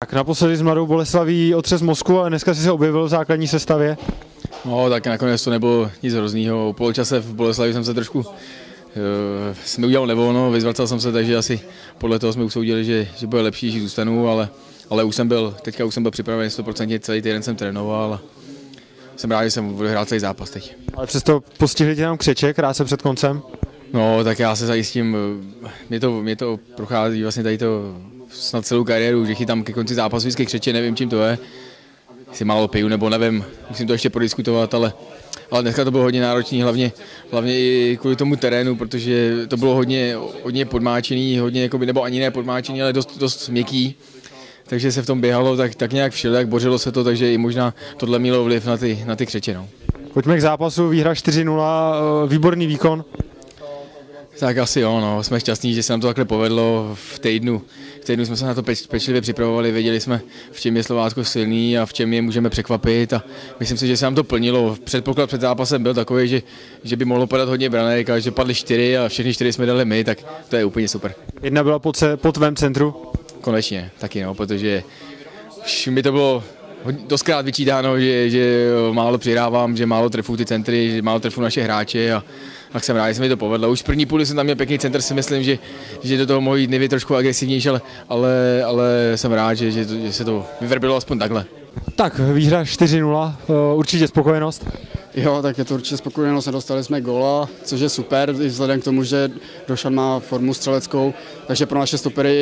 Tak naposledy s Mladou Boleslaví otřes mozku a dneska si se objevil v základní sestavě. No, tak nakonec to nebylo nic hroznýho. Po poločase v Boleslavi jsem se trošku jsme udělal nevolno, vyzvracel jsem se, takže asi podle toho jsme usoudili, že bude lepší, že zůstanu, ale teďka už jsem byl připravený 100%, celý týden jsem trénoval a jsem rád, že jsem odehrál celý zápas teď. Ale přesto postihli tě nám křeček krátce před koncem. No, tak já se zajistím, mě to prochází vlastně tady to snad celou kariéru, že chytám ke konci zápasu vždycky křeče, nevím, čím to je. Jestli málo piju nebo nevím, musím to ještě prodiskutovat, ale dneska to bylo hodně náročné, hlavně i kvůli tomu terénu, protože to bylo hodně podmáčený, nebo ani ne podmáčený, ale dost měkký. Takže se v tom běhalo tak nějak všelijak, bořilo se to, takže i možná tohle mělo vliv na ty křeče. No. Pojďme k zápasu, výhra 4-0, výborný výkon. Tak asi jo, no. Jsme šťastní, že se nám to takhle povedlo v týdnu jsme se na to pečlivě připravovali, věděli jsme, v čem je Slovácko silný a v čem je můžeme překvapit a myslím si, že se nám to plnilo. Předpoklad před zápasem byl takový, že by mohlo padat hodně branek a že padly 4 a všechny 4 jsme dali my, tak to je úplně super. Jedna byla po tvém centru? Konečně, taky no, protože už mi to bylo doskrát vyčítáno, že málo přihrávám, že málo trefů ty centry, že málo trefů naše hráče a tak jsem rád, že se mi to povedlo. Už v první půli jsem tam měl pěkný center, si myslím, že do toho mohl jít Nivy trošku agresivnější, ale jsem rád, že se to vyvrbilo aspoň takhle. Tak, výhra 4-0, určitě spokojenost. Jo, tak je to určitě spokojenost, nedostali jsme góla, což je super, vzhledem k tomu, že Došan má formu střeleckou, takže pro naše stopery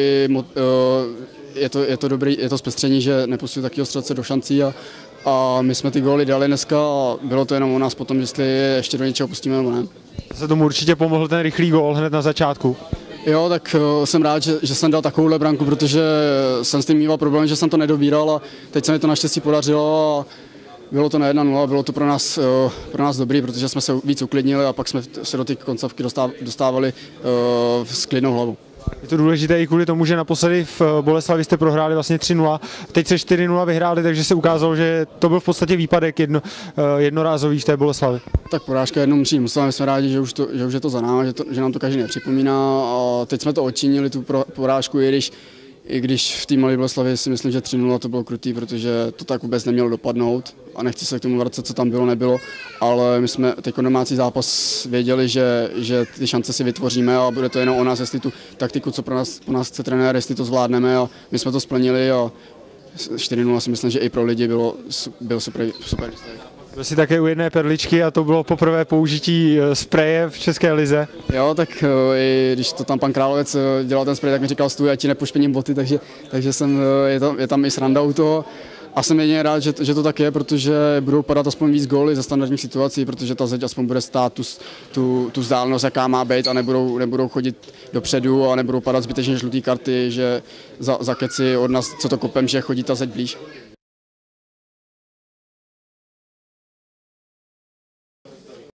je to dobrý, je to zpestření, že nepustili takového střelce do šancí a my jsme ty góly dali dneska a bylo to jenom o nás potom, jestli ještě do něčeho pustíme nebo ne. Se tomu určitě pomohl ten rychlý gól hned na začátku. Jo, tak jsem rád, že jsem dal takovouhle branku, protože jsem s tím měl problém, že jsem to nedobíral a teď se mi to naštěstí podařilo a bylo to na 1-0, bylo to pro nás dobrý, protože jsme se víc uklidnili a pak jsme se do té koncovky dostávali s klidnou hlavou. Je to důležité i kvůli tomu, že naposledy v Boleslavi jste prohráli vlastně 3-0, teď se 4-0 vyhráli, takže se ukázalo, že to byl v podstatě výpadek jednorázový v té Boleslavi. Tak porážka jednou musí, jsme rádi, že už je to za námi, že nám to každý nepřipomíná a teď jsme to odčinili, tu porážku, i když v té Mladé Boleslavi si myslím, že 3-0 to bylo krutý, protože to tak vůbec nemělo dopadnout a nechci se k tomu vracet, co tam bylo, nebylo, ale my jsme teď domácí zápas věděli, že ty šance si vytvoříme a bude to jenom o nás, jestli tu taktiku, co po nás chce trenér, jestli to zvládneme a my jsme to splnili a 4-0 si myslím, že i pro lidi byl super. Byl jsi také u jedné perličky a to bylo poprvé použití spreje v České lize. Jo, tak i když to tam pan Královec dělal ten sprej, tak mi říkal stůj, ať ti nepošpiním boty, takže je tam i sranda u toho. A jsem jedině rád, že to tak je, protože budou padat aspoň víc góly ze standardních situací, protože ta zeď aspoň bude stát tu vzdálenost, jaká má být a nebudou chodit dopředu a nebudou padat zbytečně žluté karty, že za keci od nás, co to kopem, že chodí ta zeď blíž.